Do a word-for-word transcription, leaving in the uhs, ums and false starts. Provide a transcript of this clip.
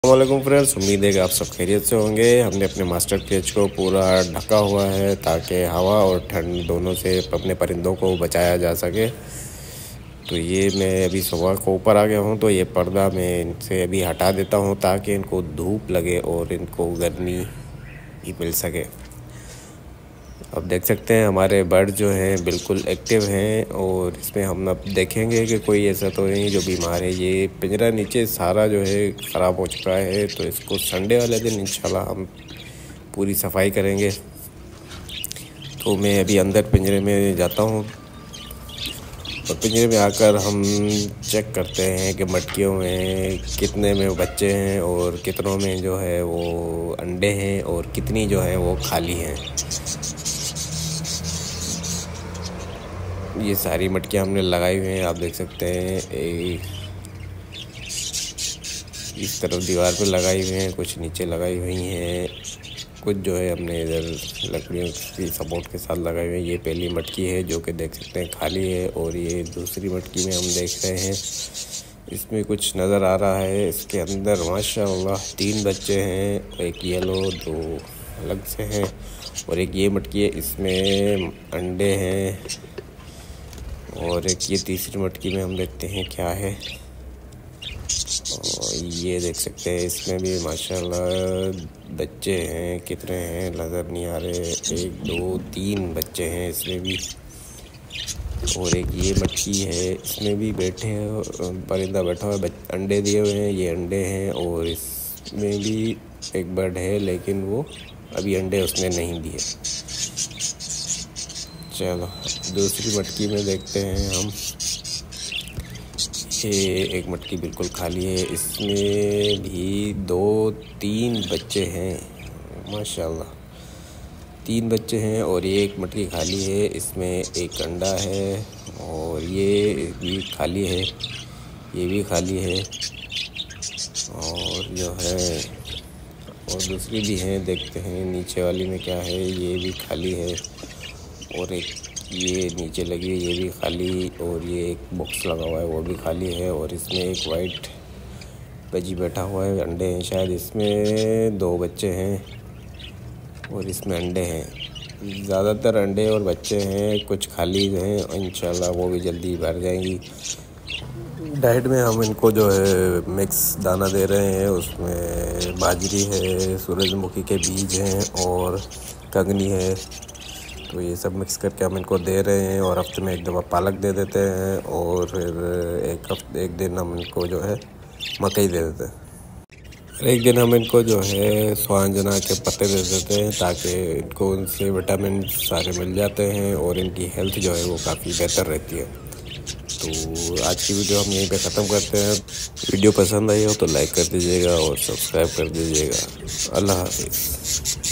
वालेकुम फ्रेंड्स, उम्मीद है कि आप सब खैरियत से होंगे। हमने अपने मास्टर केज को पूरा ढका हुआ है ताकि हवा और ठंड दोनों से अपने परिंदों को बचाया जा सके। तो ये मैं अभी सुबह को ऊपर आ गया हूँ, तो ये पर्दा मैं इनसे अभी हटा देता हूँ ताकि इनको धूप लगे और इनको गर्मी भी मिल सके। अब देख सकते हैं हमारे बर्ड जो हैं बिल्कुल एक्टिव हैं और इसमें हम अब देखेंगे कि कोई ऐसा तो नहीं जो बीमार है। ये पिंजरा नीचे सारा जो है ख़राब हो चुका है, तो इसको संडे वाले दिन इंशाल्लाह हम पूरी सफाई करेंगे। तो मैं अभी अंदर पिंजरे में जाता हूँ और पिंजरे में आकर हम चेक करते हैं कि मटकियों में कितने में बच्चे हैं और कितनों में जो है वो अंडे हैं और कितनी जो है वो खाली हैं। ये सारी मटकियाँ हमने लगाई हुई हैं, आप देख सकते हैं। एक इस तरफ दीवार पे लगाई हुई हैं, कुछ नीचे लगाई हुई हैं, कुछ जो है हमने इधर लकड़ियों की सपोर्ट के साथ लगाई हुई है। ये पहली मटकी है जो कि देख सकते हैं खाली है, और ये दूसरी मटकी में हम देख रहे हैं इसमें कुछ नज़र आ रहा है। इसके अंदर माशाअल्लाह तीन बच्चे हैं, एक येलो, दो अलग से हैं और एक ये मटकी है, इसमें अंडे हैं। और एक ये तीसरी मटकी में हम देखते हैं क्या है, और ये देख सकते हैं इसमें भी माशाल्लाह बच्चे हैं। कितने हैं नज़र नहीं आ रहे, एक दो तीन बच्चे हैं इसमें भी। और एक ये मटकी है, इसमें भी बैठे हैं, परिंदा बैठा हुआ है, अंडे दिए हुए हैं, ये अंडे हैं। और इसमें भी एक बर्ड है लेकिन वो अभी अंडे उसने नहीं दिए। चलो दूसरी मटकी में देखते हैं हम। ये एक मटकी बिल्कुल खाली है, इसमें भी दो तीन बच्चे हैं माशाल्लाह, तीन बच्चे हैं। और ये एक मटकी खाली है, इसमें एक अंडा है और ये भी खाली है, ये भी खाली है। और जो है और दूसरी भी हैं, देखते हैं नीचे वाली में क्या है। ये भी खाली है और एक ये नीचे लगी है, ये भी खाली। और ये एक बॉक्स लगा हुआ है वो भी खाली है। और इसमें एक वाइट गजी बैठा हुआ है, अंडे हैं शायद इसमें, दो बच्चे हैं और इसमें अंडे हैं। ज़्यादातर अंडे और बच्चे हैं, कुछ खाली हैं, इंशाल्लाह वो भी जल्दी भर जाएंगी। डाइट में हम इनको जो है मिक्स दाना दे रहे हैं, उसमें बाजरी है, सूरजमुखी के बीज हैं और कंगनी है। तो ये सब मिक्स करके हम इनको दे रहे हैं। और हफ्ते में एक दफ़ा पालक दे देते हैं और फिर एक हफ्ते एक दिन हम इनको जो है मकई दे देते हैं। एक दिन हम इनको जो है स्वांजना के पत्ते दे देते हैं ताकि इनको उनसे विटामिन सारे मिल जाते हैं और इनकी हेल्थ जो है वो काफ़ी बेहतर रहती है। तो आज की वीडियो हम यहीं पे ख़त्म करते हैं। वीडियो पसंद आई हो तो लाइक कर दीजिएगा और सब्सक्राइब कर दीजिएगा। अल्लाह हाफिज़।